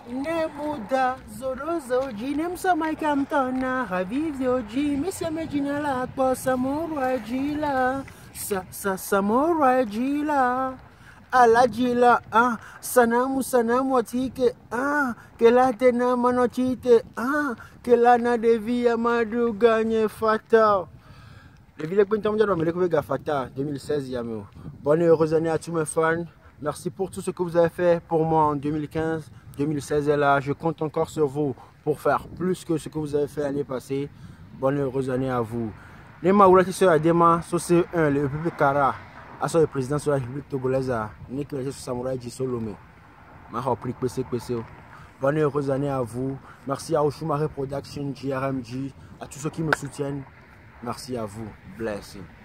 Nebuda, Zorozo, Jinem Samaikantona, Haviv Yoji, Missa Majinala, Samurai Jila, Samurai Jila, Alajila, Sanamu Atike, Kelatena Manochite, Kelana Devia Maduganye Fata. Le Ville Quintamdia, mais le Fata, 2016, Yamou. Bonne et heureuse année à tous mes fans. Merci pour tout ce que vous avez fait pour moi en 2015, 2016 et là. Je compte encore sur vous pour faire plus que ce que vous avez fait l'année passée. Bonne et heureuse année à vous. Les Maoula qui sont à Dema, c'est le République Kara, à le président de la République togolaise, Nicolas Samouraï Solomé. Bonne et heureuse année à vous. Merci à Oshumare Production, JRMG, à tous ceux qui me soutiennent. Merci à vous. Blessing.